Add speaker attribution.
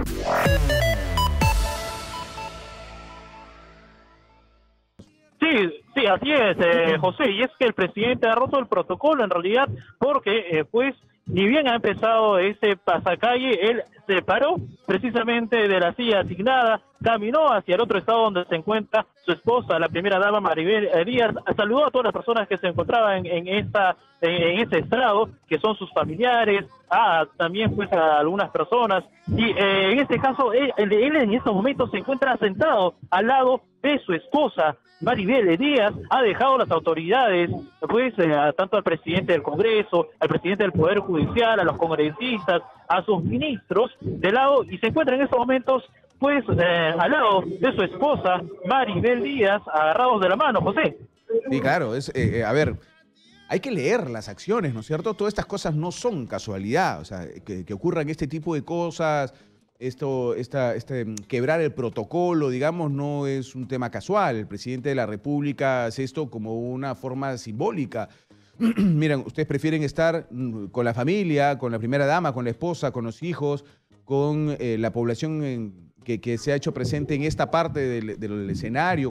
Speaker 1: Sí, así es, José, y es que el presidente ha roto el protocolo en realidad porque, pues, ni bien ha empezado ese pasacalle, él se paró precisamente de la silla asignada, caminó hacia el otro estado donde se encuentra su esposa, la primera dama Maribel Díaz, saludó a todas las personas que se encontraban en ese estrado, que son sus familiares, también pues a algunas personas, y en este caso, él en estos momentos se encuentra sentado al lado de su esposa, Maribel Díaz. Ha dejado las autoridades, pues, tanto al presidente del Congreso, al presidente del Poder Judicial, a los congresistas, a sus ministros de lado, y se encuentra en estos momentos, pues, al lado de su esposa, Maribel Díaz, agarrados de la mano, José.
Speaker 2: Sí, claro, a ver, hay que leer las acciones, ¿no es cierto? Todas estas cosas no son casualidad, o sea, que ocurran este tipo de cosas, quebrar el protocolo, digamos, no es un tema casual. El presidente de la República hace esto como una forma simbólica. Miren, ustedes prefieren estar con la familia, con la primera dama, con la esposa, con los hijos, con la población que se ha hecho presente en esta parte del escenario.